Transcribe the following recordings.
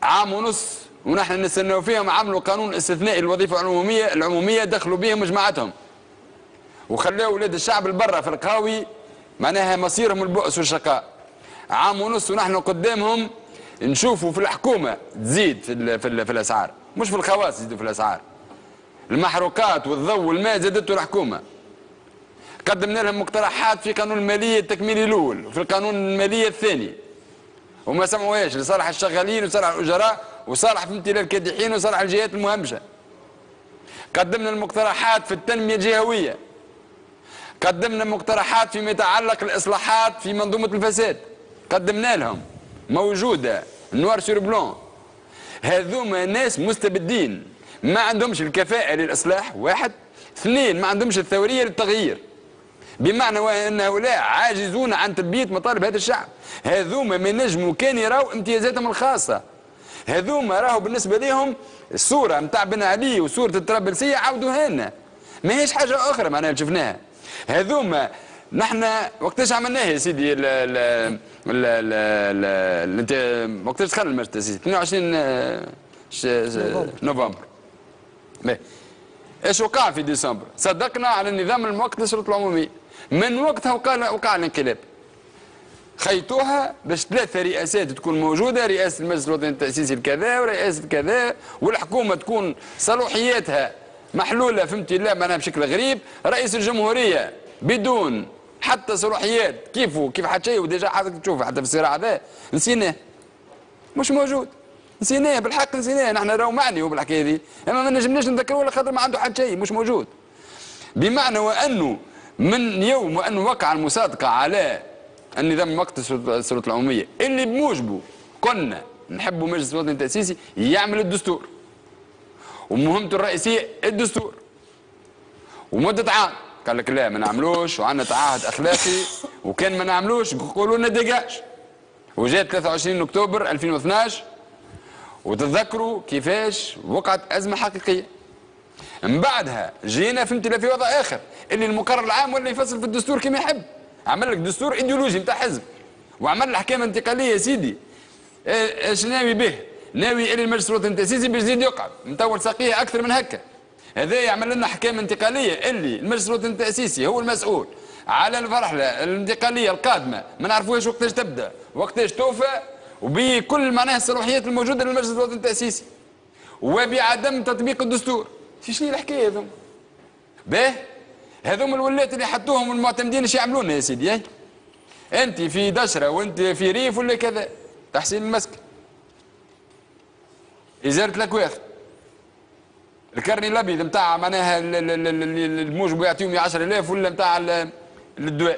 عام ونص ونحن نستناو فيهم عملوا قانون استثنائي للوظيفه العموميه دخلوا بهم مجموعتهم وخلاو ولاد الشعب البرة في القهاوي معناها مصيرهم البؤس والشقاء. عام ونص ونحن قدامهم نشوفوا في الحكومه تزيد في الاسعار، مش في الخواص يزيدوا في الاسعار. المحروقات والضوء والماء زادته الحكومه. قدمنا لهم مقترحات في قانون الماليه التكميلي الاول وفي القانون الماليه الثاني وما سمعوهاش لصالح الشغالين وصالح الاجراء وصالح فهمتي للكادحين وصالح الجهات المهمشه. قدمنا المقترحات في التنميه الجهويه. قدمنا مقترحات فيما يتعلق الاصلاحات في منظومه الفساد. قدمنا لهم موجوده نوار سور بلون. هذوما ناس مستبدين ما عندهمش الكفاءه للاصلاح، واحد. اثنين ما عندهمش الثوريه للتغيير، بمعنى ان هؤلاء عاجزون عن تلبيه مطالب هذا الشعب. هذوما ما نجموا كان يراو امتيازاتهم الخاصه. هذوما راهو بالنسبه لهم الصوره نتاع بن علي وصوره الطرابلسيه عاودوها لنا، ما هيش حاجه اخرى معناها شفناها. هذوما نحن وقتاش عملناها يا سيدي انت وقتاش دخل المجلس التاسيسي 22 نوفمبر. ايش وقع في ديسمبر؟ صدقنا على النظام المؤقت للسلطه العموميه. من وقتها وقع الانقلاب. خيطوها باش 3 رئاسات تكون موجوده، رئاسه المجلس الوطني التاسيسي الكذا ورئاسه كذا، والحكومه تكون صلاحياتها محلوله فهمتي لا معناها بشكل غريب، رئيس الجمهوريه بدون حتى صلاحيات كيف حتى شيء. وديجا حضرتك تشوف حتى في الصراع هذا نسيناه مش موجود، نسيناه بالحق نسيناه. نحن راهو معني بالحكايه هذه، اما ما نجمناش نذكروه ولا خاطر ما عنده حتى شيء مش موجود. بمعنى وانه من يوم وانه وقع المصادقه على النظام المؤقت للسلطه العموميه اللي بموجبه كنا نحبوا مجلس الوطني التاسيسي يعمل الدستور ومهمته الرئيسيه الدستور، ومده عام قال لك لا ما نعملوش وعندنا تعهد اخلاقي، وكان ما نعملوش يقولوا لنا ديجاج. وجات 23 اكتوبر 2012 وتتذكروا كيفاش وقعت ازمه حقيقيه. من بعدها جينا فهمت في وضع اخر اللي المقرر العام ولا يفصل في الدستور كما يحب. عمل لك دستور ايديولوجي نتاع حزب وعمل الاحكام الانتقاليه يا سيدي. ايش ناوي به؟ ناوي الى المجلس الوطني التاسيسي باش يزيد يقعد مطول ساقيه اكثر من هكا. هذا يعمل لنا احكام انتقاليه اللي المجلس الوطني التاسيسي هو المسؤول على المرحله الانتقاليه القادمه، ما نعرفوش وقتاش تبدا وقتاش توفى، وبكل معناها الصلاحيات الموجوده للمجلس الوطني التاسيسي وبعدم تطبيق الدستور. شنو الحكايه هذوما؟ باهي هذوما الولات اللي حطوهم المعتمدين ايش يعملون يا سيدي؟ انت في دشره وانت في ريف ولا كذا، تحسين المسكن، ازاله الاكواخ، الكرني الابيض نتاع معناها الموجب يعطيهم 10000 ولا نتاع الدواء،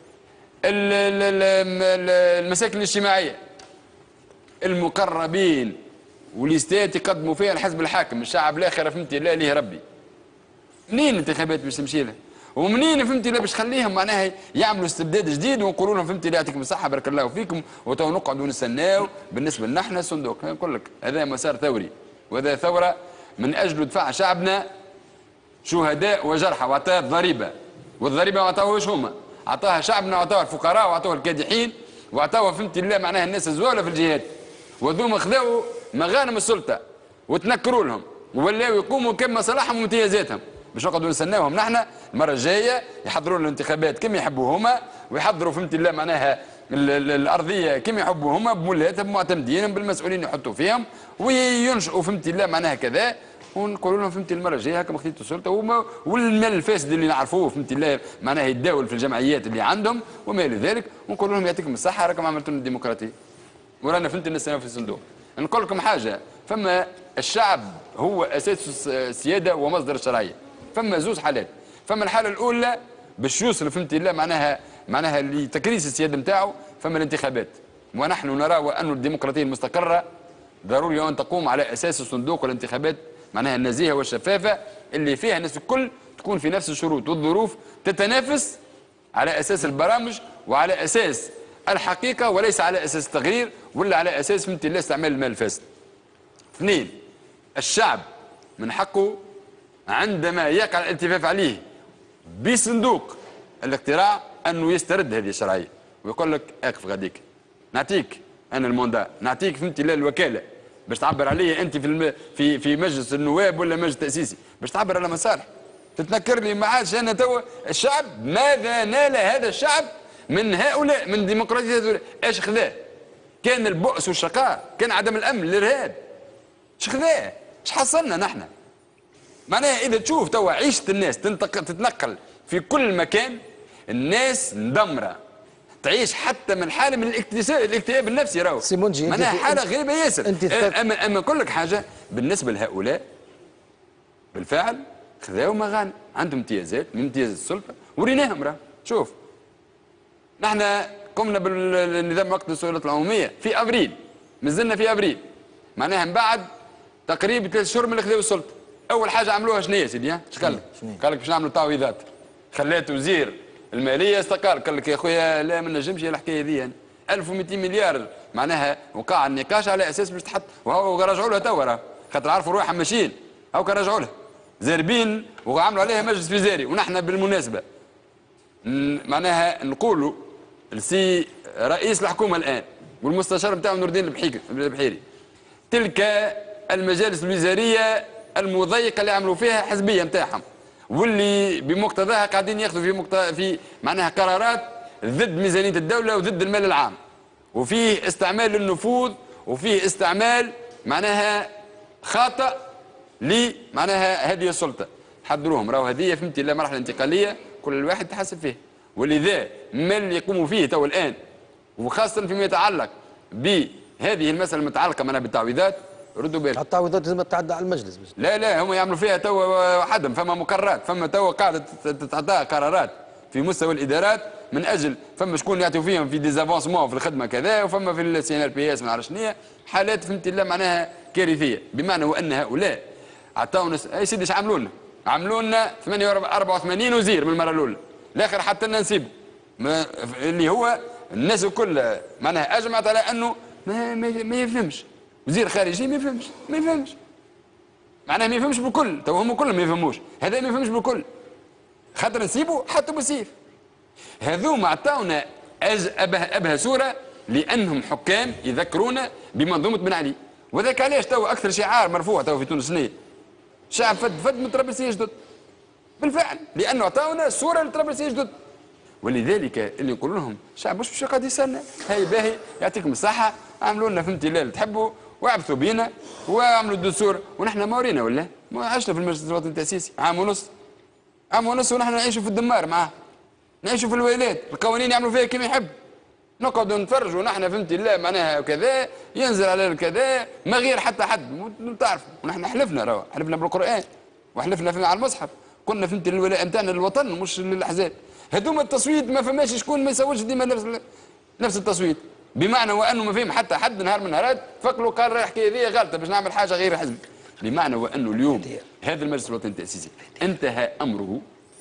المساكن الاجتماعيه، المقربين وليستات يقدموا فيها الحزب الحاكم، الشعب الاخر فهمتي لا ليه ربي. منين الانتخابات باش تمشي لها؟ ومنين فهمتي لا باش تخليهم معناها يعملوا استبداد جديد ونقولوا لهم فهمتي لا يعطيكم الصحه بارك الله فيكم وتو نقعدوا نستناو بالنسبه لنا احنا الصندوق. نقول لك هذا مسار ثوري وهذا ثوره من اجل دفاع شعبنا شهداء وجرحى، وعطاه الضريبه والضريبه ما عطاوهاش هما، عطاها شعبنا وعطاها الفقراء وعطاوها الكادحين وعطاوها فهمتي الله معناها الناس الزواله في الجهات، وذوما خذاو مغانم السلطه وتنكروا لهم ولاو يقوموا كما مصالحهم وامتيازاتهم باش نقعدوا نستناوهم نحن المره الجايه يحضروا لنا الانتخابات كما يحبوا هما ويحضروا فهمت الله معناها الارضيه كما يحبوا هما بمولاتهم بمعتمدين بالمسؤولين يحطوا فيهم وينشئوا فهمت الله معناها كذا، ونقولوا لهم فهمت المره الجايه هكا خديتوا السلطه والمال الفاسد اللي نعرفوه فهمت الله معناها يتداول في الجمعيات اللي عندهم وما الى ذلك، ونقولوا لهم يعطيكم الصحه راكم عملتوا لنا الديمقراطيه ورانا فهمت نستناو في الصندوق. نقول لكم حاجه، فما الشعب هو اساس السياده ومصدر الشرعيه. فما زوج حالات، فما الحاله الاولى باش يوصل فهمت الله معناها لتكريس السياده نتاعو، فما الانتخابات. ونحن نرى وان الديمقراطيه المستقره ضروري ان تقوم على اساس الصندوق والانتخابات معناها النزيهه والشفافه اللي فيها الناس الكل تكون في نفس الشروط والظروف، تتنافس على اساس البرامج وعلى اساس الحقيقه وليس على اساس التغرير ولا على اساس فهمت الله استعمال المال الفاسد. اثنين، الشعب من حقه عندما يقع الالتفاف عليه بصندوق الاقتراع انه يسترد هذه الشرعيه ويقول لك اقف غاديك، نعطيك انا الموندا، نعطيك فهمتي لا الوكاله باش تعبر عليا انت في مجلس النواب ولا مجلس تاسيسي، باش تعبر على مصالح. تتنكرني ما عادش انا توا الشعب ماذا نال هذا الشعب من هؤلاء من ديمقراطيه هذول؟ ايش خذاه؟ كان البؤس والشقاء، كان عدم الامن، الارهاب. ايش خذاه؟ ايش حصلنا نحن؟ معناها اذا تشوف توا عيشه الناس تتنقل في كل مكان، الناس مدمره، تعيش حتى من حاله من الاكتئاب النفسي. راهو سيمونجي معناها حاله غريبه ياسر. اما اقول لك حاجه بالنسبه لهؤلاء بالفعل خذاو مغانم، عندهم امتيازات من امتياز السلطه وريناهم. راه شوف نحن قمنا بالنظام وقت السلطات العموميه في ابريل، مازلنا في ابريل، معناها من بعد تقريبا 3 شهور من اللي خذاو السلطه. اول حاجه عملوها شنو يا سيدي؟ ايش قال لك؟ قال لك باش نعملوا تعويضات. خلات وزير الماليه استقال، قال لك يا خويا لا ما نجمش الحكايه ذي يعني 1200 مليار معناها وقع النقاش على اساس باش تحط، وهو رجعوا لها توا راه خاطر عرفوا روحهم ماشيين، هاو رجعوا لها زاربين وعملوا عليها مجلس وزاري. ونحن بالمناسبه معناها نقولوا لسي رئيس الحكومه الان والمستشار نتاعو نور الدين البحيري، تلك المجالس الوزاريه المضيقه اللي عملوا فيها حزبيه نتاعهم، واللي بمقتضاها قاعدين ياخذوا في معناها قرارات ضد ميزانيه الدوله وضد المال العام، وفيه استعمال للنفوذ وفيه استعمال معناها خاطئ معناها هذه السلطه. حضروهم راهو هذه فهمتي لا مرحله انتقاليه كل الواحد تحسب فيه، ولذا ما اللي يقوموا فيه تو الان وخاصه فيما يتعلق بهذه المساله المتعلقه معنا بالتعويضات، ردوا بالكم. التعويضات لازم تتعدى على المجلس بس. لا هم يعملوا فيها تو وحدهم، فما مقررات، فما تو قاعده تتعطى قرارات في مستوى الادارات من اجل فما شكون يعطيو فيهم في ديزافونسمون في الخدمه كذا، وفما في السي ان ال بي اس ما نعرفش شنيا حالات فهمت الله معناها كارثيه، بمعنى وان هؤلاء عطاونا اي سيدي ايش عملوا لنا؟ عملوا لنا 84 وزير من المره الاولى، الاخر حتى لنا نسيب اللي هو الناس الكل معناها اجمعت على انه ما يفهمش وزير خارجي، ما يفهمش معناها ما يفهمش بالكل. تو هم كلهم ما يفهموش، هذا ما يفهمش بالكل خاطر نسيبه حتى بسيف. هذوما عطاونا ابهى صوره لانهم حكام يذكرونا بمنظومه بن علي، وذاك علاش تو اكثر شعار مرفوع تو في تونس شنو؟ شعب فد من طرابلسيه جدد بالفعل، لانه عطاونا صوره لطرابلسيه جدد. ولذلك اللي نقول لهم الشعب مش قاعد يستنى، هاي باهي يعطيكم الصحه، عملوا لنا فهمتي اللي تحبوا وعبثوا بينا وعملوا الدستور، ونحن ما ورينا ولا ما عشنا في المجلس الوطني التاسيسي عام ونص ونحن نعيشوا في الدمار معاه، نعيشوا في الويلات، القوانين يعملوا فيها كما يحب، نقعدوا نتفرجوا نحن فهمتي الله معناها كذا ينزل على كذا ما غير حتى حد تعرفوا. ونحن حلفنا حلفنا بالقران وحلفنا على المصحف، قلنا فهمتي الولاء نتاعنا للوطن مش للاحزاب. هذوما التصويت ما فماش شكون ما يسويش ديما نفس التصويت، بمعنى وانه ما فهم حتى حد نهار من نهارات فكروا قال راح الحكايه ذي غلطه باش نعمل حاجه غير حزبي، بمعنى وانه اليوم هذا المجلس الوطني التاسيسي انتهى امره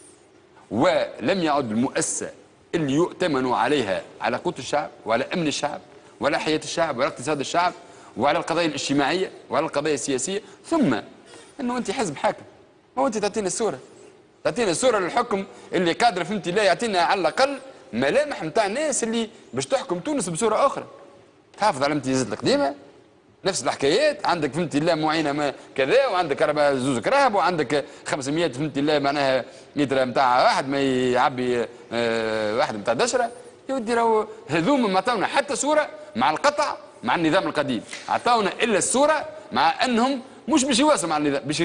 ولم يعد المؤسسه اللي يؤتمن عليها على قوت الشعب وعلى امن الشعب وعلى حياه الشعب وعلى اقتصاد الشعب وعلى القضايا الاجتماعيه وعلى القضايا السياسيه، ثم انه انت حزب حاكم، هو انت تعطينا الصوره للحكم اللي قادر فهمتي لا يعطينا على الاقل ملامح نتاع الناس اللي باش تحكم تونس بصوره اخرى، تحافظ على الامتيازات القديمه نفس الحكايات، عندك فهمتي الله معينه ما كذا، وعندك 4 كراهب، وعندك 500 فهمتي الله معناها لتر نتاع واحد ما يعبي واحد نتاع دشره. يا ودي راهو هذوما ما عطاونا حتى صوره مع القطع مع النظام القديم، عطاونا الا الصوره مع انهم مش باش يواصلوا مع النظام، باش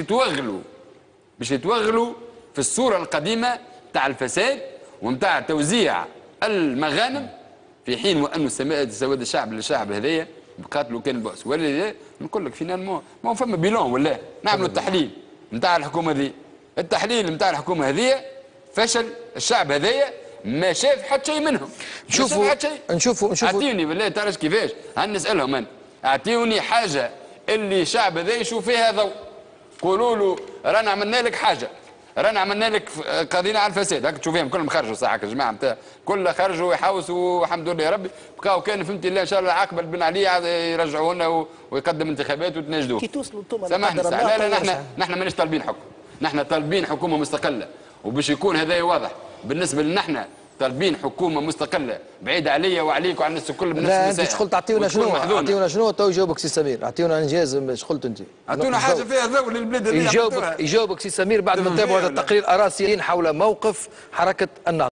يتوغلوا في الصوره القديمه تاع الفساد ومتاع توزيع المغانم، في حين وانه سواد الشعب للشعب هذايا بقاتلوا كان البؤس. ولذا نقول لك فينا ما فما بيلون ولا نعملوا التحليل نتاع الحكومه ذي، التحليل نتاع الحكومه هذه فشل الشعب هذايا ما شاف حتى شيء منهم. نشوفوا اعطيوني بالله تعرف كيفاش هنسالهم انا، اعطيوني حاجه اللي الشعب هذا يشوف فيها ضوء، قولوا له رانا عملنا لك حاجه، رانا عملنا لك قضينا على الفساد، هاك تشوفيهم كلهم خرجوا صح يا جماعه نتاع كل خرجوا يحوسوا والحمد لله يا ربي، بقاو كان فهمت الله ان شاء الله عاقبه بن علي يرجعوا لنا ويقدم انتخابات وتنجدوه. كي توصلوا انتم سامحني لا نحن مانيش طالبين حكم، نحن طالبين حكومه مستقله، وباش يكون هذا واضح بالنسبه لنا احنا طالبين حكومه مستقله بعيده عليا وعليك وعلى الناس الكل بنفس لا المسائل. انت شغل تعطيونا شنو؟ اعطيونا شنو تو يجاوبك سي سمير، اعطيونا انجاز ايش قلت انت؟ اعطونا حاجه فيها ضوء للبلاد اللي يجاوبك سي سمير بعد ما نتابعوا هذا التقرير اراسيين حول موقف حركه النهضه.